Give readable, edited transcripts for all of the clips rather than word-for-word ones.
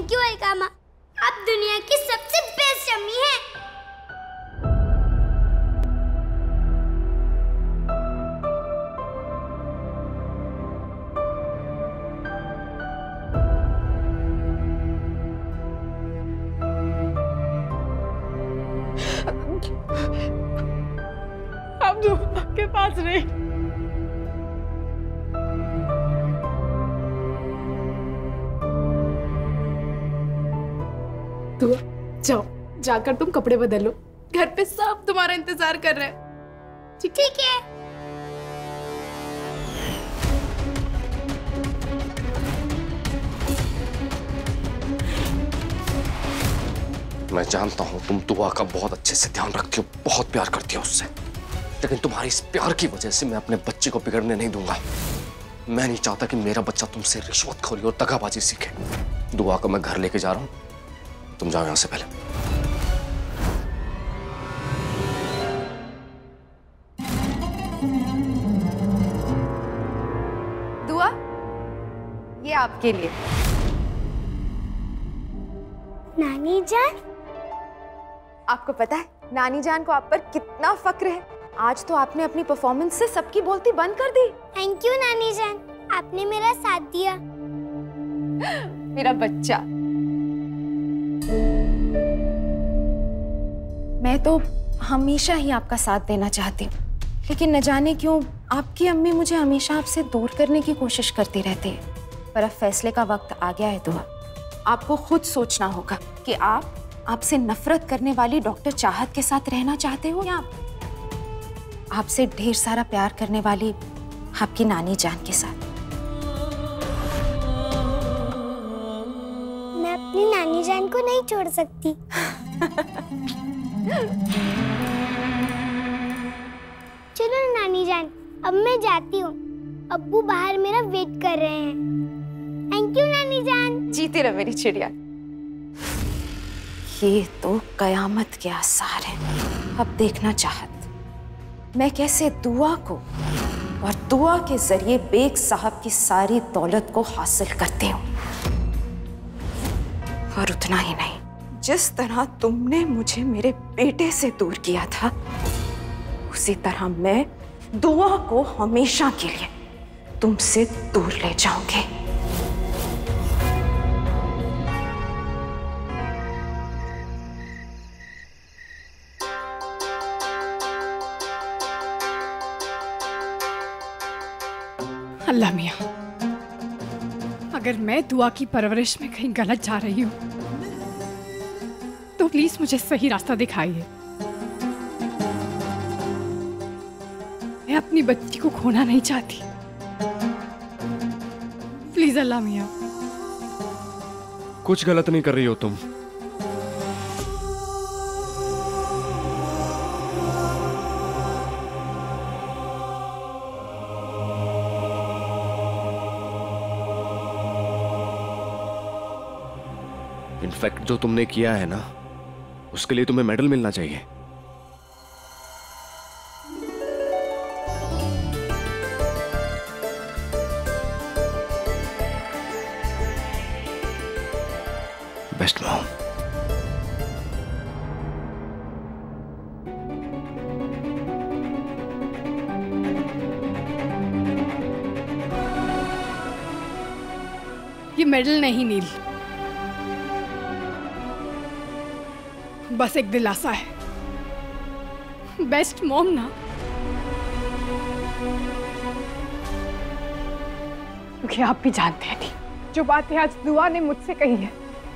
Thank you Alqama, आप दुनिया की सबसे बेस्ट अम्मी हैं। अब दुआ के पास नहीं। दुआ जाओ, जाकर तुम कपड़े बदल लो, घर पे सब तुम्हारा इंतजार कर रहे हैं। ठीक है। मैं जानता हूं तुम दुआ का बहुत अच्छे से ध्यान रखती हो, बहुत प्यार करती हो उससे, लेकिन तुम्हारी इस प्यार की वजह से मैं अपने बच्चे को बिगड़ने नहीं दूंगा। मैं नहीं चाहता कि मेरा बच्चा तुमसे रिश्वतखोरी और दगाबाजी सीखे। दुआ को मैं घर लेके जा रहा हूं, तुम जाओ यहां से पहले। दुआ, ये आपके लिए। नानी जान, आपको पता है नानी जान को आप पर कितना फक्र है। आज तो आपने अपनी परफॉर्मेंस से सबकी बोलती बंद कर दी। थैंक यू नानी जान, आपने मेरा साथ दिया। मेरा बच्चा। मैं तो हमेशा ही आपका साथ देना चाहती हूँ, लेकिन न जाने क्यों आपकी अम्मी मुझे हमेशा आपसे दूर करने की कोशिश करती रहती है। पर अब फैसले का वक्त आ गया है दुआ। आपको खुद सोचना होगा कि आप आपसे नफरत करने वाली डॉक्टर चाहत के साथ रहना चाहते हो या आपसे ढेर सारा प्यार करने वाली आपकी नानी जान के साथ। मैं अपनी नानी जान को नहीं छोड़ सकती। चलो नानी जान, अब मैं जाती हूँ। अब्बू बाहर मेरा वेट कर रहे हैं। थैंक यू नानी जान। जीती रह मेरी चिड़िया। ये तो कयामत के आसार हैं। अब देखना चाहत मैं कैसे दुआ को और दुआ के जरिए बेग साहब की सारी दौलत को हासिल करती हूँ। और उतना ही नहीं, जिस तरह तुमने मुझे मेरे बेटे से दूर किया था, उसी तरह मैं दुआ को हमेशा के लिए तुमसे दूर ले जाऊंगी। अल्लाह मियां, अगर मैं दुआ की परवरिश में कहीं गलत जा रही हूँ तो प्लीज मुझे सही रास्ता दिखाइए। मैं अपनी बच्ची को खोना नहीं चाहती। प्लीज अल्लाह मियां। कुछ गलत नहीं कर रही हो तुम। इनफैक्ट जो तुमने किया है ना, उसके लिए तुम्हें मेडल मिलना चाहिए। Best mom. ये मेडल नहीं नील, बस एक दिलासा है। बेस्ट मॉम ना, क्योंकि आप भी जानते हैं नहीं, जो बातें आज दुआ ने मुझसे कही है,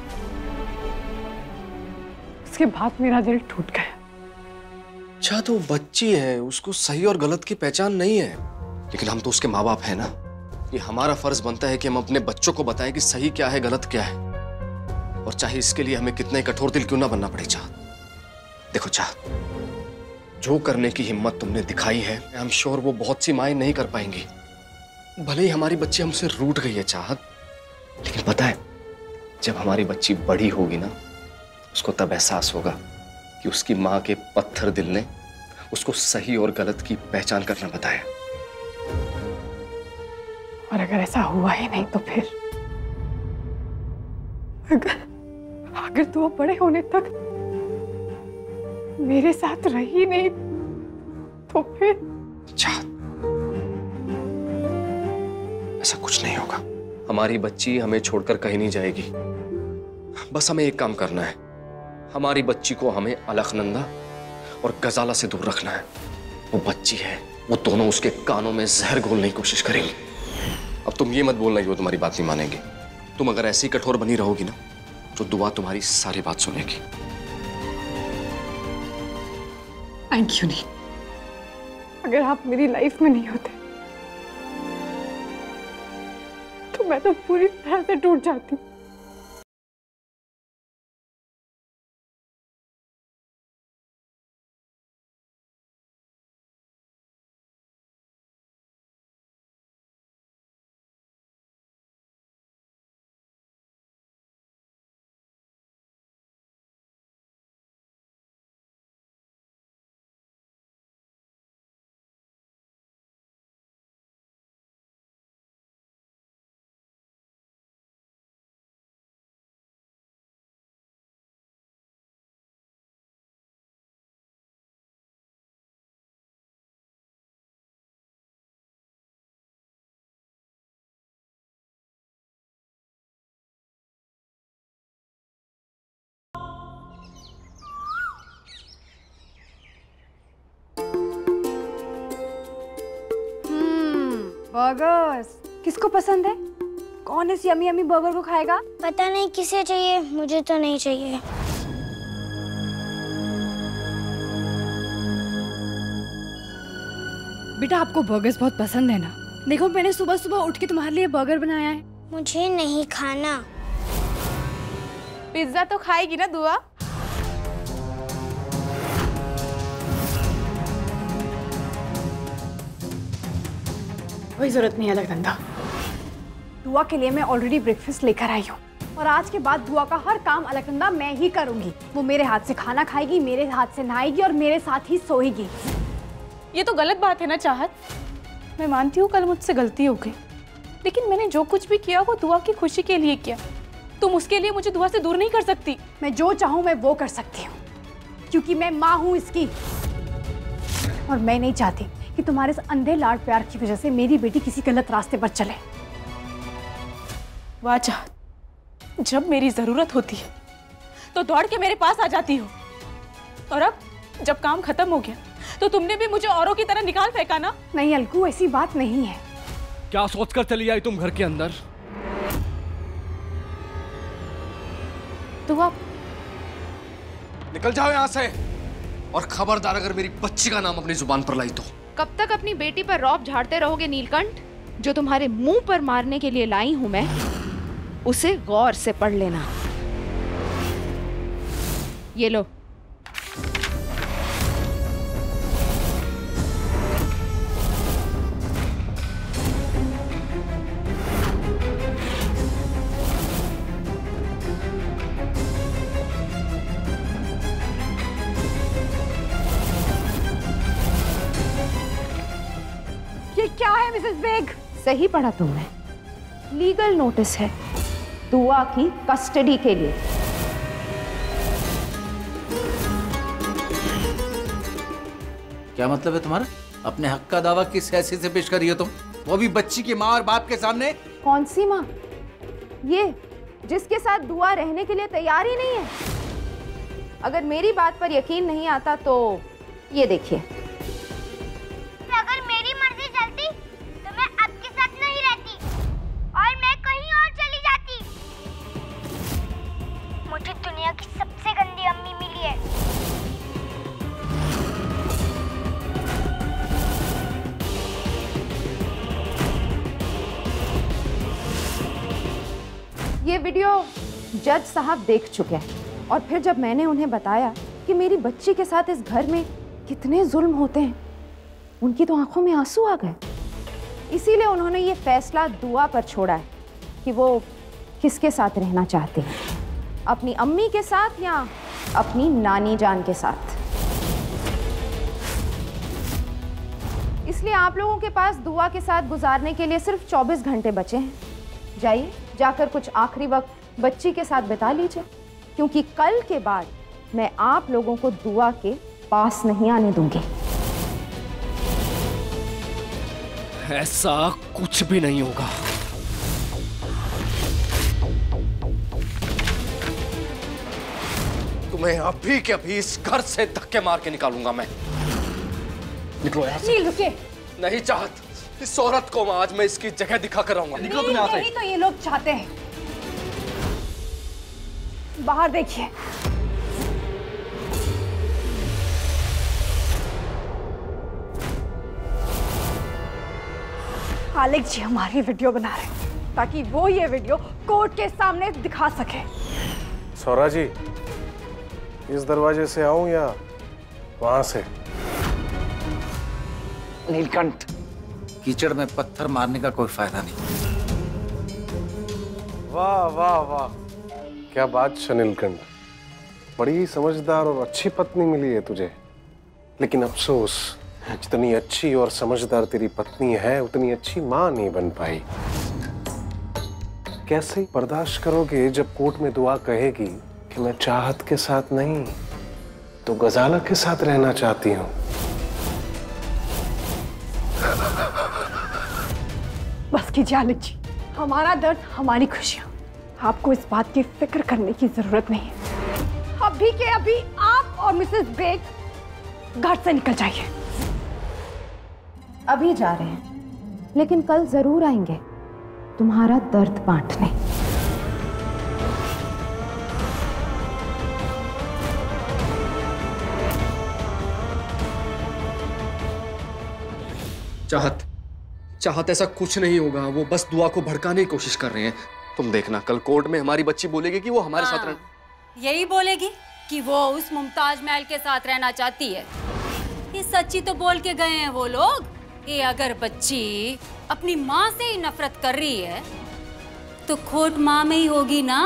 उसके बाद मेरा दिल टूट गया। अच्छा, तो बच्ची है, उसको सही और गलत की पहचान नहीं है, लेकिन हम तो उसके माँ बाप हैं ना। ये हमारा फर्ज बनता है कि हम अपने बच्चों को बताएं कि सही क्या है, गलत क्या है, और चाहे इसके लिए हमें कितने कठोर दिल क्यों ना बनना पड़े। चाहत, देखो चाहत, जो करने की हिम्मत तुमने दिखाई है, आई एम श्योर वो बहुत सी माएं नहीं कर पाएंगी। भले ही हमारी बच्ची हमसे रूठ गई है चाहत, लेकिन पता है जब हमारी बच्ची बड़ी होगी ना, उसको तब एहसास होगा कि उसकी माँ के पत्थर दिल ने उसको सही और गलत की पहचान करना बताया। और अगर ऐसा हुआ ही नहीं तो फिर अगर दुआ बड़े होने तक मेरे साथ रही नहीं तो फिर चाहत, ऐसा कुछ नहीं होगा। हमारी बच्ची हमें छोड़कर कहीं नहीं जाएगी। बस हमें एक काम करना है, हमारी बच्ची को हमें अलखनंदा और गजाला से दूर रखना है। वो बच्ची है, वो दोनों उसके कानों में जहर घोलने की कोशिश करेंगी। अब तुम ये मत बोलना कि वो तुम्हारी बात नहीं मानेंगे। तुम अगर ऐसी कठोर बनी रहोगी ना तो दुआ तुम्हारी सारी बात सुनेगी। थैंक यू नहीं, अगर आप मेरी लाइफ में नहीं होते तो मैं तो पूरी तरह से टूट जाती। बर्गर्स किसको पसंद है? कौन इस यमी यमी बर्गर को खाएगा? पता नहीं किसे चाहिए, मुझे तो नहीं चाहिए। बेटा आपको बर्गर्स बहुत पसंद है ना? देखो मैंने सुबह सुबह उठ के तुम्हारे लिए बर्गर बनाया है। मुझे नहीं खाना। पिज्जा तो खाएगी ना दुआ? कोई जरूरत नहीं है अलकनंदा। दुआ के लिए मैं ऑलरेडी ब्रेकफास्ट लेकर आई हूँ और आज के बाद दुआ का हर काम अलकनंदा मैं ही करूंगी। वो मेरे हाथ से खाना खाएगी, मेरे हाथ से नहाएगी और मेरे साथ ही सोएगी। ये तो गलत बात है ना चाहत। मैं मानती हूँ कल मुझसे गलती हो गई, लेकिन मैंने जो कुछ भी किया वो दुआ की खुशी के लिए किया। तुम उसके लिए मुझे दुआ से दूर नहीं कर सकती। मैं जो चाहूँ मैं वो कर सकती हूँ, क्योंकि मैं माँ हूँ इसकी। और मैं नहीं चाहती कि तुम्हारे इस अंधे लाड प्यार की वजह से मेरी बेटी किसी गलत रास्ते पर चले। वाह चाहत, जब मेरी जरूरत होती है तो दौड़ के मेरे पास आ जाती हो, और अब जब काम खत्म हो गया तो तुमने भी मुझे औरों की तरह निकाल फेंका ना? नहीं अलकू, ऐसी बात नहीं है। क्या सोचकर चली आई तुम घर के अंदर? दुआ, निकल जाओ यहाँ से, और खबरदार अगर मेरी बच्ची का नाम अपनी जुबान पर लाई तो। कब तक अपनी बेटी पर रौब झाड़ते रहोगे नीलकंठ? जो तुम्हारे मुंह पर मारने के लिए लाई हूं मैं, उसे गौर से पढ़ लेना। ये लो। ये क्या है मिसेस बेग? सही पढ़ा तुमने। लीगल नोटिस है दुआ की कस्टडी के लिए। क्या मतलब है तुम्हारा? अपने हक का दावा किस हैसियत से पेश कर रही हो तुम, वो भी बच्ची की माँ और बाप के सामने? कौन सी माँ? ये जिसके साथ दुआ रहने के लिए तैयार ही नहीं है। अगर मेरी बात पर यकीन नहीं आता तो ये देखिए। अगर मेरी मर्जी चलती तो मैं आपके साथ नहीं रहती और मैं कहीं और चली जाती। मुझे दुनिया की सबसे गंदी अम्मी मिली है। ये वीडियो जज साहब देख चुके हैं, और फिर जब मैंने उन्हें बताया कि मेरी बच्ची के साथ इस घर में कितने जुल्म होते हैं, उनकी तो आंखों में आंसू आ गए। इसीलिए उन्होंने ये फैसला दुआ पर छोड़ा है कि वो किसके साथ रहना चाहते हैं, अपनी अम्मी के साथ या अपनी नानी जान के साथ। इसलिए आप लोगों के पास दुआ के साथ गुजारने के लिए सिर्फ 24 घंटे बचे हैं। जाइए, जाकर कुछ आखिरी वक्त बच्ची के साथ बिता लीजिए, क्योंकि कल के बाद मैं आप लोगों को दुआ के पास नहीं आने दूंगी। ऐसा कुछ भी नहीं होगा। तुम्हें अभी के अभी इस घर से धक्के मार के निकालूंगा मैं। निकलो यहाँ से। नहीं, रुकिए। नहीं चाहत, इस औरत को आज मैं इसकी जगह दिखा कर रहूंगा। निकलो तुम यहाँ से। यही तो ये लोग चाहते हैं। बाहर देखिए। आलेख जी हमारी वीडियो बना रहे हैं ताकि वो ये वीडियो कोर्ट के सामने दिखा सके। सौरा जी, इस दरवाजे से आऊं या वहां से? नीलकंठ, कीचड़ में पत्थर मारने का कोई फायदा नहीं। वाह वाह वाह, क्या बात है नीलकंठ, बड़ी समझदार और अच्छी पत्नी मिली है तुझे। लेकिन अफसोस, जितनी अच्छी और समझदार तेरी पत्नी है उतनी अच्छी मां नहीं बन पाई। कैसे बर्दाश्त करोगे जब कोर्ट में दुआ कहेगी कि मैं चाहत के साथ नहीं तो गजाला के साथ रहना चाहती हूँ। बस कीजिए आलेख जी, हमारा दर्द हमारी खुशियां, आपको इस बात की फिक्र करने की जरूरत नहीं है। अभी के अभी आप और मिसेस बेग घर से निकल जाइए। अभी जा रहे हैं, लेकिन कल जरूर आएंगे तुम्हारा दर्द बांटने। चाहत, चाहत ऐसा कुछ नहीं होगा। वो बस दुआ को भड़काने की कोशिश कर रहे हैं। तुम देखना, कल कोर्ट में हमारी बच्ची बोलेगी कि वो हमारे साथ रहना। यही बोलेगी कि वो उस मुमताज महल के साथ रहना चाहती है। ये सच्ची तो बोल के गए हैं वो लोग कि अगर बच्ची अपनी माँ से ही नफरत कर रही है तो खोट माँ में ही होगी ना।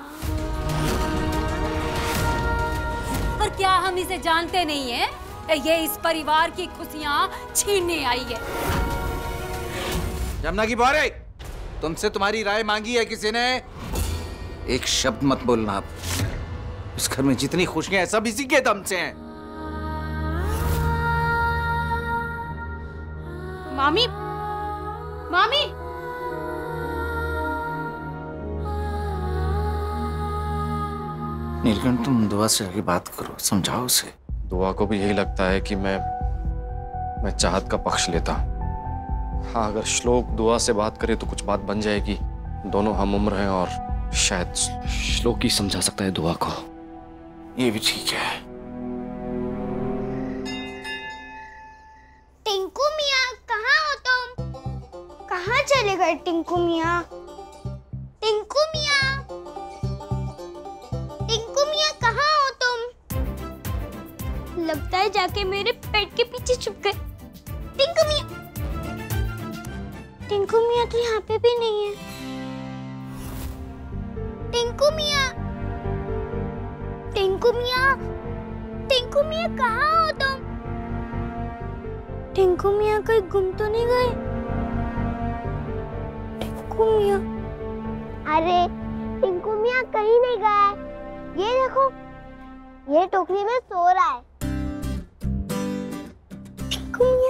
पर क्या हम इसे जानते नहीं है? ये इस परिवार की खुशियाँ छीनने आई है। जमुना की बौरे, तुमसे तुम्हारी राय मांगी है किसी ने? एक शब्द मत बोलना आप। इस घर में जितनी खुशियां हैं सब इसी के दम से हैं। मामी, मामी, नीलकंठ, तुम दुआ से आगे बात करो, समझाओ उसे। दुआ को भी यही लगता है कि मैं चाहत का पक्ष लेता हूँ। हाँ, अगर श्लोक दुआ से बात करे तो कुछ बात बन जाएगी। दोनों हम उम्र हैं और शायद श्लोक ही समझा सकता है दुआ को। ये भी ठीक है। टिंकू मियाँ, कहाँ हो तुम? कहाँ चले गए टिंकू मियाँ? टिंकू मियाँ, टिंकू मियाँ कहाँ हो तुम? लगता है जाके मेरे पेट के पीछे छुप गए। टिंकू मियाँ, टिंकू मियाँ तो यहाँ पे भी नहीं है। टिंकू मियाँ, टिंकू मियाँ, टिंकू मियाँ कहाँ हो तुम? टिंकू मियाँ कहीं गुम तो नहीं गए? टिंकू मियाँ, अरे टिंकू मियाँ कहीं नहीं गए। ये देखो, ये टोकरी में सो रहा है। टिंकू मियाँ,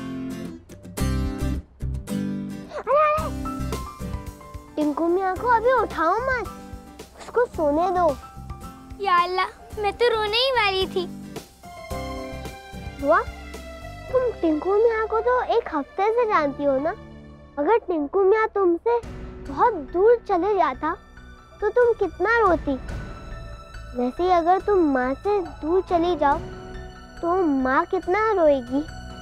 अरे टिंकू मियाँ को अभी उठाओ मत, उसको सोने दो। या अल्लाह, मैं तो रोने ही वाली थी। दुआ, तुम टिंकू मियाँ को तो एक हफ्ते से जानती हो ना? अगर टिंकू मियाँ तुमसे बहुत दूर चले जाता तो तुम कितना रोती। वैसे ही अगर तुम माँ से दूर चली जाओ तो माँ कितना रोएगी।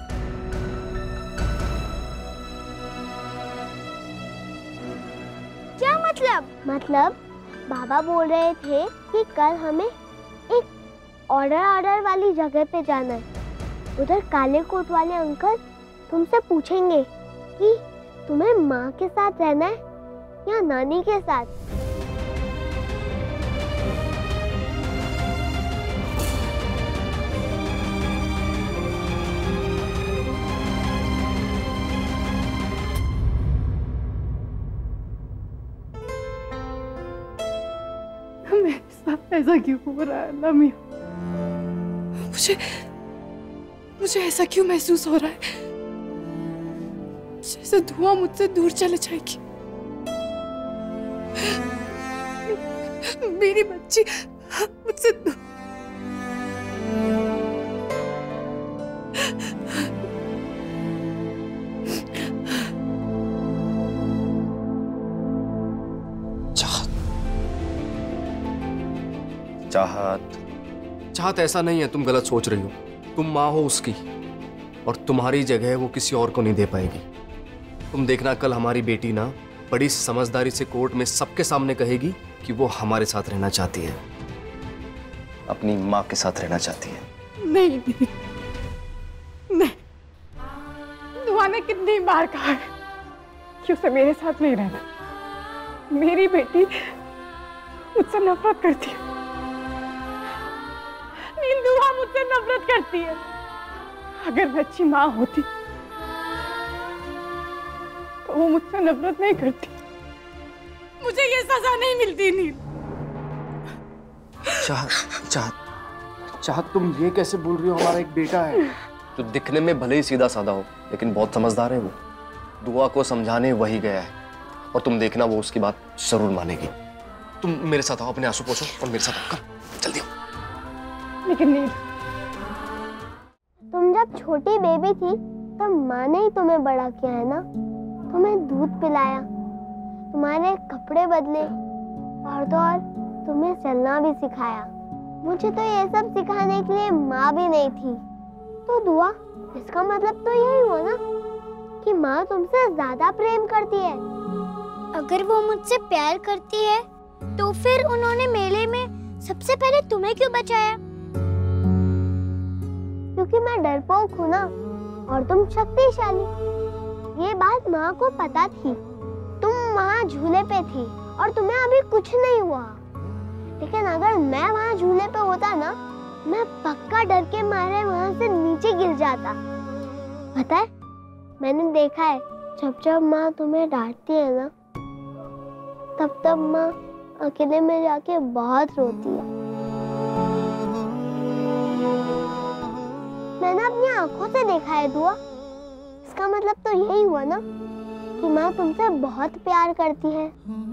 क्या मतलब? मतलब बाबा बोल रहे थे कि कल हमें एक ऑर्डर वाली जगह पे जाना है। उधर काले कोट वाले अंकल तुमसे पूछेंगे कि तुम्हें माँ के साथ रहना है या नानी के साथ। मेरे साथ ऐसा क्यों हो रहा है अल्लाह मियां? मुझे ऐसा क्यों महसूस हो रहा है जैसे धुआं मुझसे दूर चले जाएगी। मेरी बच्ची मुझसे चाहत ऐसा नहीं है, तुम गलत सोच रही हो। तुम माँ हो उसकी, और तुम्हारी जगह वो किसी और को नहीं दे पाएगी। तुम देखना, कल हमारी बेटी ना बड़ी समझदारी से कोर्ट में सबके सामने कहेगी कि वो हमारे साथ रहना चाहती है, अपनी माँ के साथ रहना चाहती है। नहीं, दुआ ने कितनी बार कहा है कि उसे मेरे साथ नहीं रहना। मेरी बेटी मुझसे नफरत करती है, दुआ मुझसे नफरत करती है। अगर मैं अच्छी माँ होती तो वो मुझसे नफरत नहीं करती, मुझे ये सजा नहीं मिलती। नील, चाहत तुम ये कैसे बोल रही हो? हमारा एक बेटा है जो दिखने में भले ही सीधा साधा हो, लेकिन बहुत समझदार है। वो दुआ को समझाने वही गया है, और तुम देखना वो उसकी बात जरूर मानेगी। तुम मेरे साथ आओ, अपने आंसू पोंछो और मेरे साथ आओ, जल्दी आओ। लेकिन नील, तुम जब छोटी बेबी थी तब माँ ने ही तुम्हें बड़ा किया है ना। तुम्हें दूध पिलाया, तुम्हारे कपड़े बदले, और तो और तुम्हें चलना भी सिखाया। मुझे तो ये सब सिखाने के लिए माँ भी नहीं थी। तो दुआ, इसका मतलब तो यही हुआ ना कि माँ तुमसे ज्यादा प्रेम करती है। अगर वो मुझसे प्यार करती है तो फिर उन्होंने मेले में सबसे पहले तुम्हें क्यों बचाया? क्योंकि मैं डरपोक हूँ ना, और तुम शक्तिशाली। ये बात माँ को पता थी। तुम वहाँ झूले पे थी और तुम्हें अभी कुछ नहीं हुआ। लेकिन अगर मैं वहाँ झूले पे होता ना, मैं पक्का डर के मारे वहाँ से नीचे गिर जाता। पता है, मैंने देखा है जब जब माँ तुम्हें डांटती है ना, तब तब माँ अकेले में जाके बहुत रोती है। मैंने अपनी आंखों से देखा है दुआ। इसका मतलब तो यही हुआ ना कि माँ तुमसे बहुत प्यार करती है।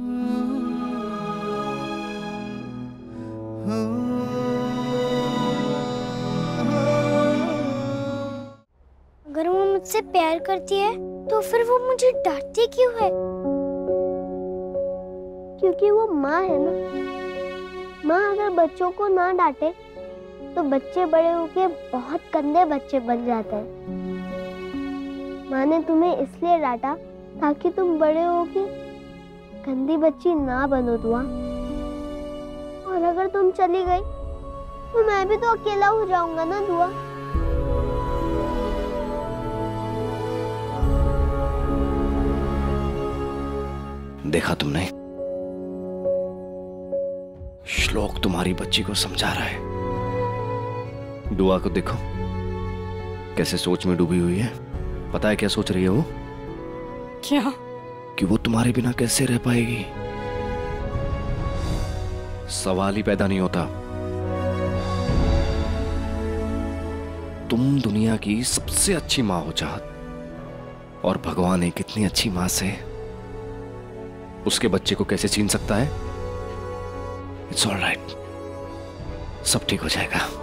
अगर वो मुझसे प्यार करती है तो फिर वो मुझे डांटती क्यों है? क्योंकि वो माँ है ना। माँ अगर बच्चों को ना डांटे तो बच्चे बड़े होके बहुत गंदे बच्चे बन जाते हैं। माँ ने तुम्हें इसलिए डांटा ताकि तुम बड़े होके गंदी बच्ची ना बनो दुआ। और अगर तुम चली गई तो मैं भी तो अकेला हो जाऊंगा ना दुआ। देखा तुमने, श्लोक तुम्हारी बच्ची को समझा रहा है। दुआ को देखो कैसे सोच में डूबी हुई है। पता है क्या सोच रही है वो? क्या? कि वो तुम्हारे बिना कैसे रह पाएगी। सवाल ही पैदा नहीं होता। तुम दुनिया की सबसे अच्छी माँ हो चाहत, और भगवान एक इतनी अच्छी माँ से उसके बच्चे को कैसे छीन सकता है? इट्स ऑल राइट, सब ठीक हो जाएगा।